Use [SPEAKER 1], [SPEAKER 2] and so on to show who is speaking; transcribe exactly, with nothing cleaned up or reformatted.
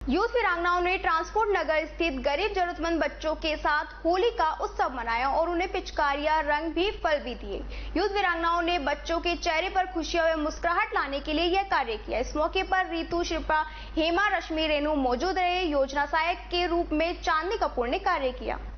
[SPEAKER 1] Youth वीरांगनाओं ने transport नगर स्थित गरीब जरूरतमंद बच्चों के साथ होली का उत्सव मनाया और उन्हें पिचकारियां, रंग भी फल भी दिए। यूथ वीरांगनाओं ने बच्चों के चेहरे पर खुशियां व मुस्कुराहट लाने के लिए यह कार्य किया। इस मौके पर रितु, शिल्पा, हेमा, रश्मि, रेणु मौजूद रहे। योजना सहायक के रूप में चांदनी कपूर ने कार्य किया।